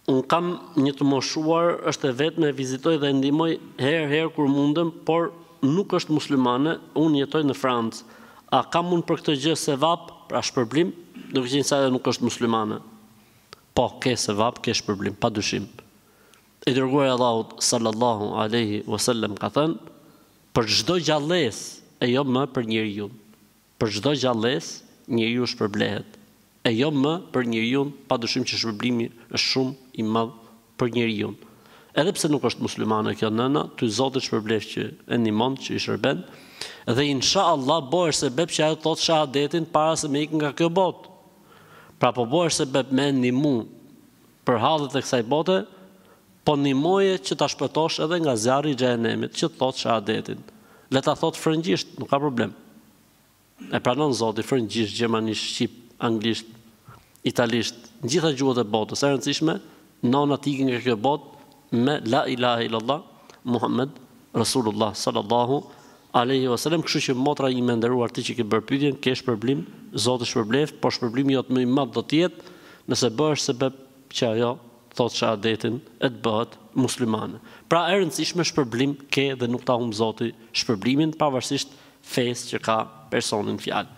Unë kam një të moshuar, është e vetme, vizitoj dhe ndihmoj herë kur mundem, por nuk është muslimane, unë jetoj në Francë. A kam unë për këtë gjë sevap, pra shpërblim, duke qenë se nuk është muslimane? Po, ke sevap, ke shpërblim, pa dyshim. I dërguari i Allahut sallallahu alaihi wasallam ka thënë, për çdo gjallës e jo më për njeriu. Për çdo gjallës njeriu shpërblehet. E jo më për njeriu, padyshim që shpërblimi është shumë i madh për njeriu. Edhe pse nuk është muslimane kjo nëna, ty Zoti shpërblef që e ndihmon, që i shërben, dhe inshallah bëhesh sebeb që ajo thotë shahadetin para se me ikë nga kjo botë. Pra po bëhesh sebeb me ndihmu për hallet e kësaj bote, po ndihmoje që ta shpëtosh edhe nga zjarri i xhenemit, që thotë shahadetin. Le ta thotë frëngjisht, nuk ka problem. E pranon Zoti frëngjisht, gjermanisht, shqip, anglisht, italisht, në gjitha gjuhët e botës, e rëndësishme, nona t'ikin nga kjo botë me la ilaha illallah, Muhammed Rasulullah sallallahu alaihi wasallam, kështu që motra ime e nderuar ti që ke bërë pyetjen, ke shpërblim, Zoti shpërblef, por shpërblimi jot më i madh do të jetë nëse bëhesh sebeb që ajo thot shahadetin e të bëhet muslimane. Pra e rëndësishme shpërblim ke dhe nuk ta humb Zoti shpërblimin pavarësisht fesë që ka personin fjalë.